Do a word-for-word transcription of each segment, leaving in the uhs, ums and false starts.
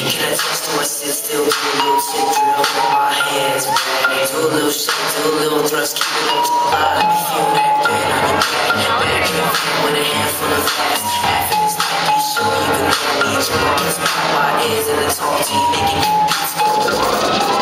Can I touch to I sit still, do a little shit drill with my hands, man. Do a little shit, do a little thrust, keep it up to the line. Feel that pain on your back, back in with a handful of fast. After this night, be sure you can let me explore. It's my ears and the tall T, making you beats go.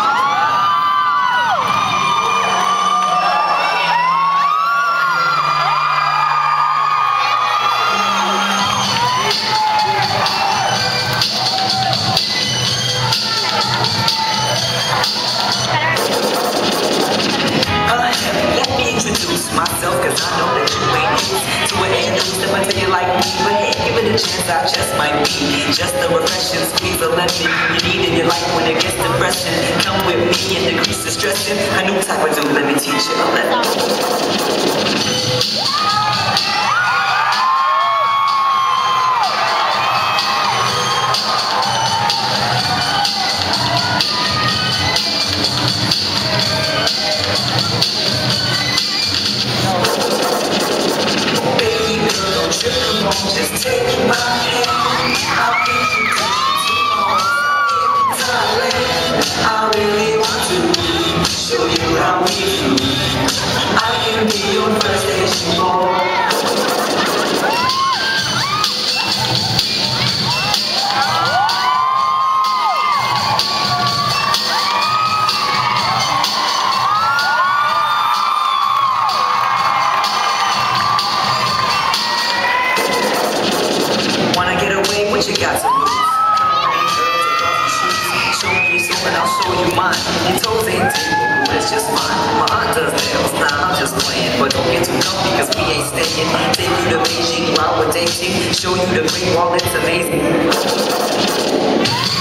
Myself, cause I know that you ain't used to it, ain't no step until you like me. But hey, give it a chance, I just might be just a refreshing squeeze of lemon you need in your life when it gets depressing. Come with me and decrease the stressing. A new type of dude, let me teach you a lesson. Just take my hand, I'll get you tomorrow. Thailand, I really want to show you how we do. I can be your first station boy. What you got to lose? Come on, girl, take off your shoes. Show me your soul and I'll show you mine. Your toes ain't tingling, but it's just fine. My aunt does nails, nah, I'm just playing. But don't get too comfy cause we ain't staying. Take you to Beijing while we're dating. Show you the Great Wall, it's amazing.